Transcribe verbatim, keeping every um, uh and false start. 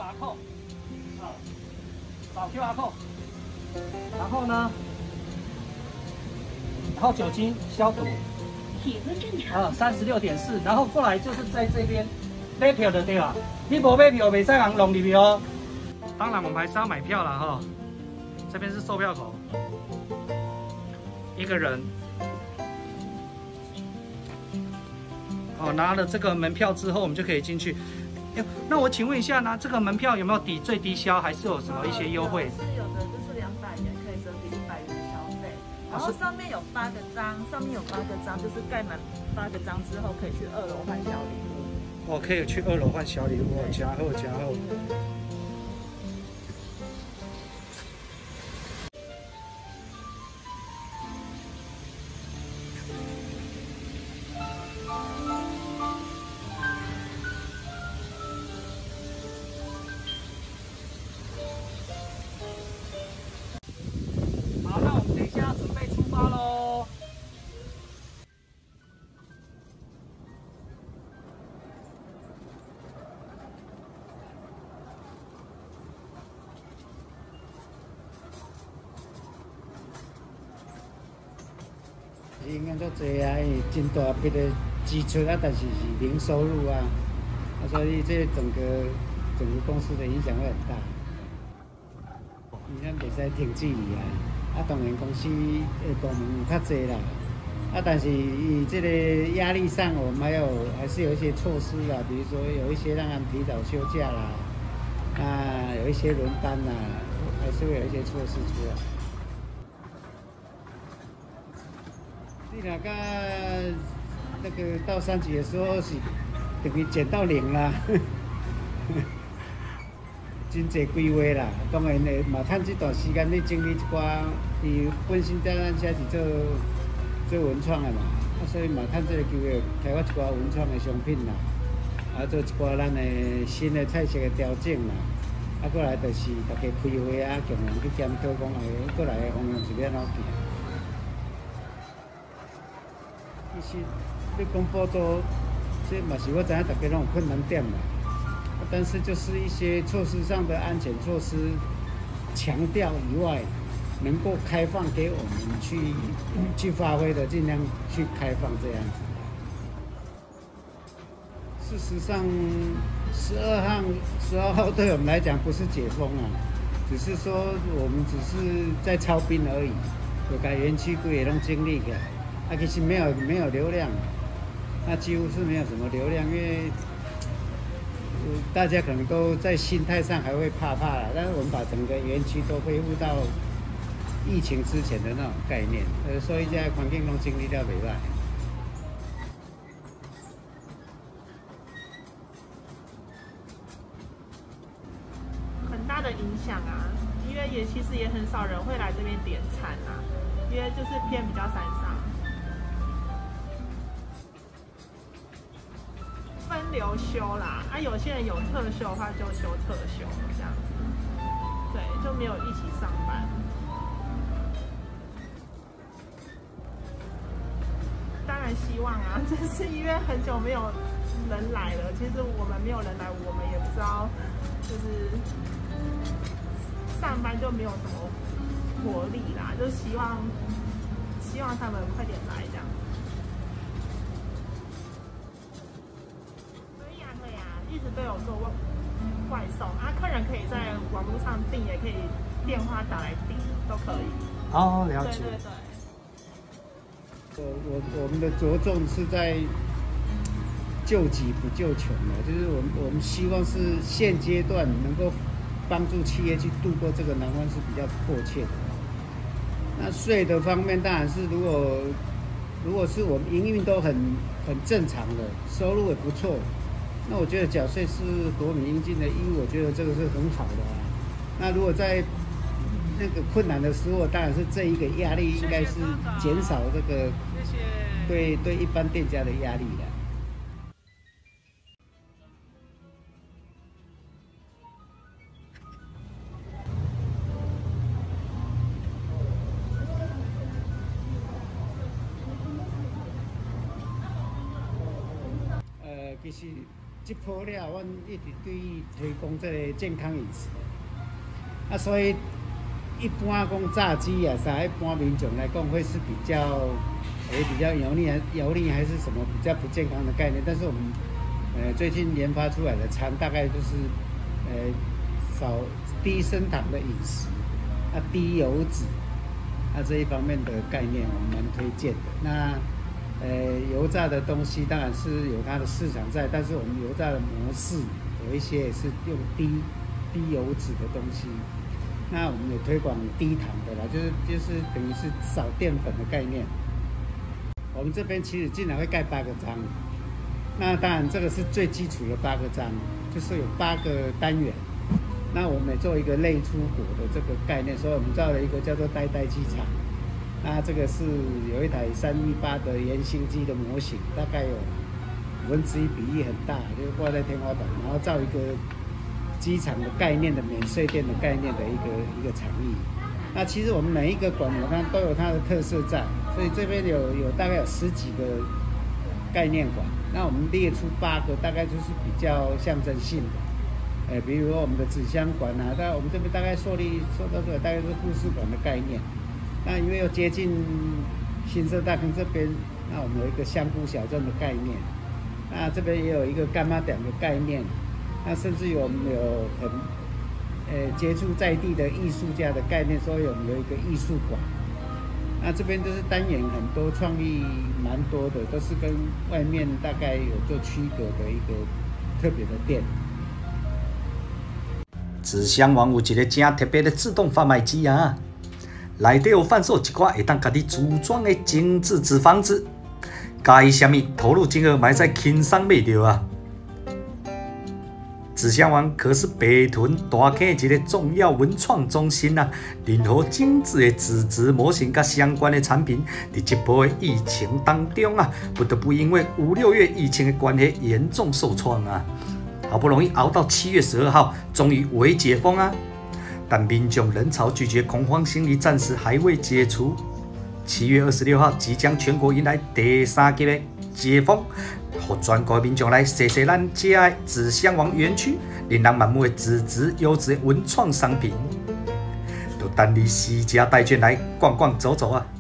R code， 啊，扫 Q R code， 然后呢，然后酒精消毒， 体温正常。 啊，三十六点四，然后过来就是在这边买票的对吧？你无买票，袂使人弄入去哦。当然，我们还是要买票了哈。这边是售票口，一个人。 哦，拿了这个门票之后，我们就可以进去。哎，那我请问一下呢，这个门票有没有抵最低消，还是有什么一些优惠？ 是有的，就是两百元可以折抵一百元的消费。然后上面有八个章，上面有八个章，就是盖满八个章之后，可以去二楼换小礼物。 哦，可以去二楼换小礼物，加厚加厚。 好，那我们等一下准备出发喽。 应该都济啊，伊真大笔的支出啊，但是是零收入啊，啊，所以这整个整个公司的影响会很大。伊咱袂使停止伊啊。 啊，当然公司的部门有较济啦，啊，但是以这个压力上，我们还有还是有一些措施啦，比如说有一些让他们提早休假啦，啊，有一些轮班啦，还是会有一些措施出来。你那个那个到三级的时候是等于减到零啦。真侪规划啦，当然诶，嘛趁这段时间你整理一寡，伊本身在咱遮是做做文创诶嘛，啊，所以嘛趁这个机会开发一寡文创诶商品啦，啊，做一寡咱诶新诶菜色诶调整啦，啊，过来就是大家开会啊，共同去检讨讲，诶，过来诶方向是要怎行。其实你讲补助，这嘛是我知影大家拢有困难点啦。 但是就是一些措施上的安全措施强调以外，能够开放给我们去去发挥的，尽量去开放这样子。事实上，十二号十二号对我们来讲不是解封啊，只是说我们只是在操兵而已，就把园区规也拢经历起来。啊，其实没有没有流量，那几乎是没有什么流量，因为。 大家可能都在心态上还会怕怕啦，但是我们把整个园区都恢复到疫情之前的那种概念，呃，所以现在环境拢经历了袂歹。 很大的影响啊，因为也其实也很少人会来这边点餐啊，因为就是偏比较山上。 分流休啦，啊，有些人有特休的话就休特休这样子，对，就没有一起上班。当然希望啊，只是因为很久没有人来了，其实我们没有人来，我们也不知道，就是上班就没有什么活力啦，就希望希望他们快点来这样。 一直都有做外外送啊，客人可以在网络上订，也可以电话打来订，都可以。 哦，了解。 对对对。 我我我们的着重是在救急不救穷的，就是我们我们希望是现阶段能够帮助企业去度过这个难关是比较迫切的。那税的方面，当然是如果如果是我们营运都很很正常的，收入也不错。 那我觉得缴税是国民应尽的义务，我觉得这个是很好的啊。那如果在那个困难的时候，当然是这一个压力应该是减少这个对对一般店家的压力的。呃，其实。 这波了，阮一直对伊推广这个健康饮食。啊，所以一般讲炸鸡啊啥，一般民众来讲会是比较，诶、欸、比较油腻、油腻还是什么比较不健康的概念。但是我们呃最近研发出来的餐，大概就是呃少低升糖的饮食，啊低油脂，啊这一方面的概念我们蛮推荐的。那呃油炸的东西当然是有它的市场在，但是我们油炸的模式有一些也是用低低油脂的东西。那我们也推广低糖的啦，就是就是等于是少淀粉的概念。我们这边其实竟然会盖八个章，那当然这个是最基础的八个章，就是有八个单元。那我们也做一个类出国的这个概念，所以我们造了一个叫做呆呆机场。那这个是有一台三一八的原型机的模型，大概有五分之一比例很大，就挂在天花板，然后造一个机场的概念的免税店的概念的一个一个场域。那其实我们每一个馆有它都有它的特色在，所以这边有有大概有十几个概念馆。那我们列出八个，大概就是比较象征性的。呃，比如说我们的纸箱馆啊，但我们这边大概设立说到这个大概是故事馆的概念。那因为又接近新社大坑这边，那我们有一个香菇小镇的概念。那这边也有一个干妈店的概念。那甚至有我们有很呃接触在地的艺术家的概念，所以我们有一个艺术馆。那这边都是单元很多，创意蛮多的，都是跟外面大概有做区隔的一个特别的店。 纸箱王有一个真特别的自动贩卖机啊，内底有贩售一寡会当家己组装的精致纸房子，介意什么投入金额，买在轻松买到啊。纸箱王可是北屯大坑一个重要文创中心啊，任何精致的纸质模型甲相关的产品，在这波的疫情当中啊，不得不因为五六月疫情的关系严重受创啊。好不容易熬到七月十二号，终于微解封啊！但民众人潮拒绝，恐慌心理暂时还未解除。七月二十六号即将全国迎来第三级的解封，让全国民众来试试咱这的纸箱王园区，琳琅满目的纸质优质的文创商品，就等你携家带眷来逛逛走走啊！